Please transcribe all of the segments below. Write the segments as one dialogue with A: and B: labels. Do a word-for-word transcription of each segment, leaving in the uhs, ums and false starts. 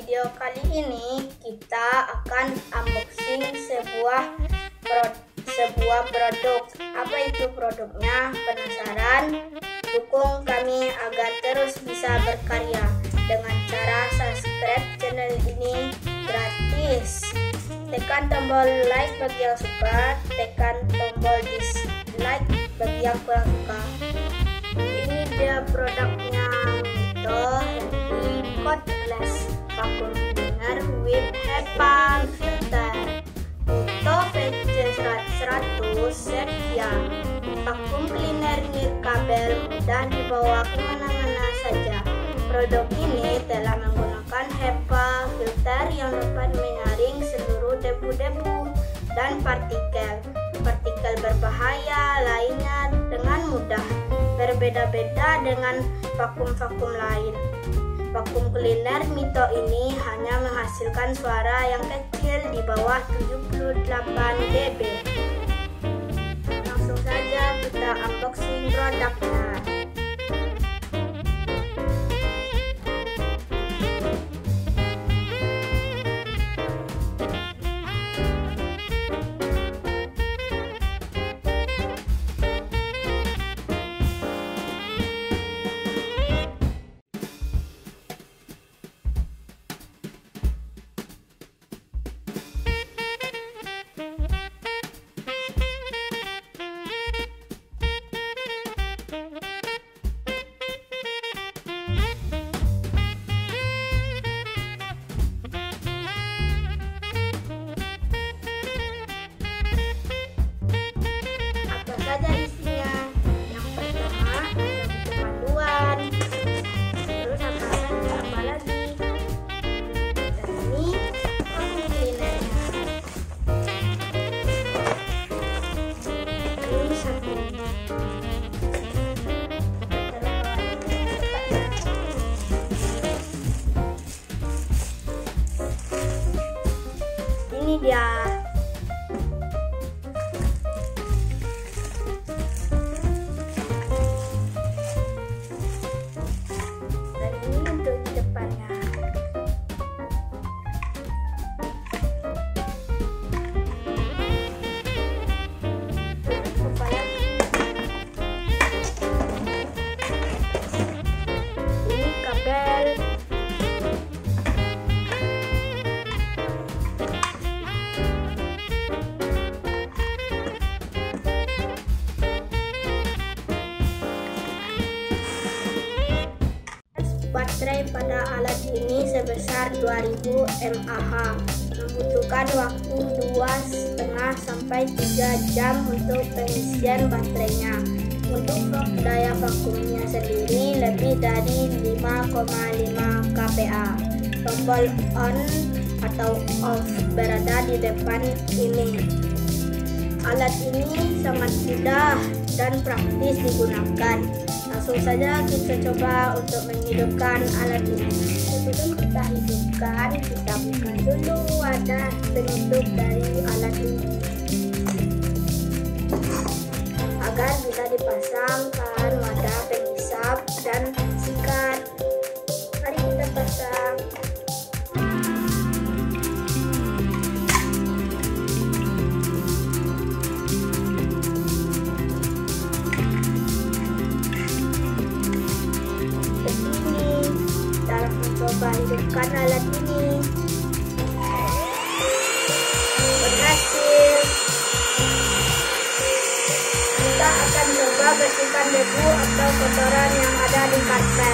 A: video kali ini kita akan unboxing sebuah pro sebuah produk. Apa itu produknya? Penasaran? Dukung kami agar terus bisa berkarya dengan cara subscribe channel ini gratis. Tekan tombol like bagi yang suka, tekan tombol dislike bagi yang kurang suka. Ini dia produknya, Mito Handy Cordless Vacuum Cleaner with HEPA filter. Mito V C seratus Setia. Vacuum cleaner nirkabel, mudah dibawa kemana-mana saja. Produk ini telah menggunakan HEPA filter yang dapat menyaring seluruh debu-debu dan partikel partikel berbahaya lainnya dengan mudah. Berbeda-beda dengan vakum-vakum lain. Vakum cleaner Mito ini hanya menghasilkan suara yang kecil di bawah tujuh puluh delapan decibel. Langsung saja kita unboxing produknya. Saja isinya. Yang pertama ada panduan, terus apa lagi apa lagi dan ini vacuum cleanernya. Ini satu ini dia. Baterai pada alat ini sebesar dua ribu mAh, membutuhkan waktu dua setengah sampai tiga jam untuk pengisian baterainya. Untuk daya vakumnya sendiri lebih dari lima koma lima kPa. Tombol on atau off berada di depan ini. Alat ini sangat mudah dan praktis digunakan. Langsung saja kita coba untuk menghidupkan alat ini. Sebelum kita hidupkan, kita buka dulu wadah penutup dari alat ini agar bisa dipasangkan wadah penghisap dan sikat. Mari kita pasang. Coba hidupkan alat ini. Berhasil. Kita akan coba bersihkan debu atau kotoran yang ada di karpet.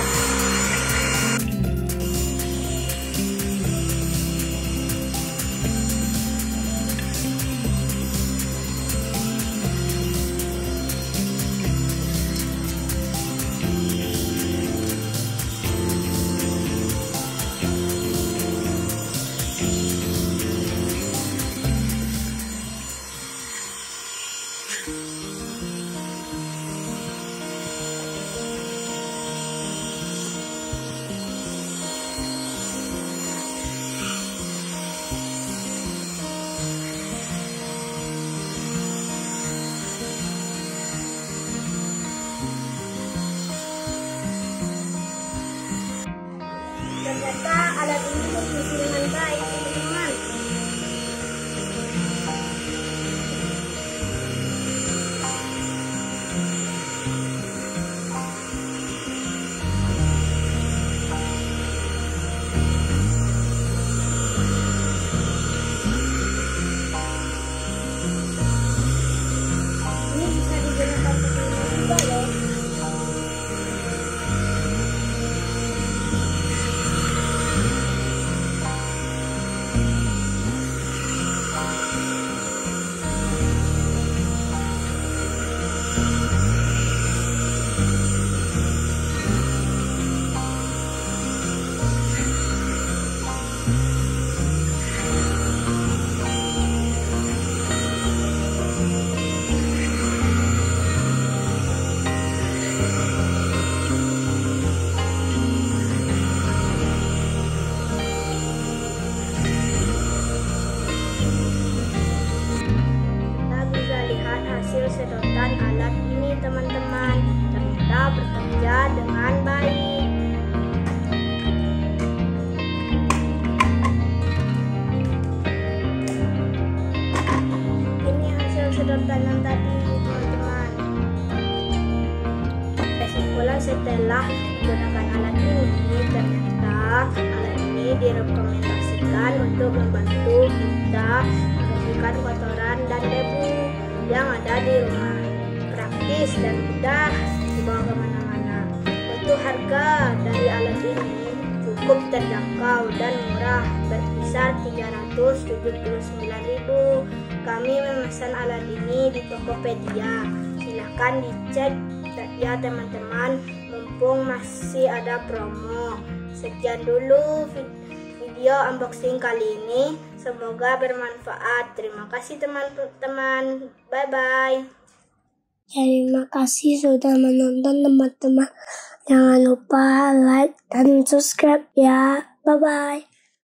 A: setelah menggunakan alat ini, ternyata alat ini direkomendasikan untuk membantu kita membersihkan kotoran dan debu yang ada di rumah. Praktis dan mudah dibawa kemana-mana. Untuk harga dari alat ini cukup terjangkau dan murah, berkisar tiga ratus tujuh puluh sembilan ribu. Kami memesan alat ini di Tokopedia. Silahkan dicek ya teman-teman, mumpung masih ada promo. Sekian dulu video unboxing kali ini. Semoga bermanfaat. Terima kasih teman-teman. Bye-bye.
B: Terima kasih sudah menonton teman-teman. Jangan lupa like dan subscribe ya. Bye-bye.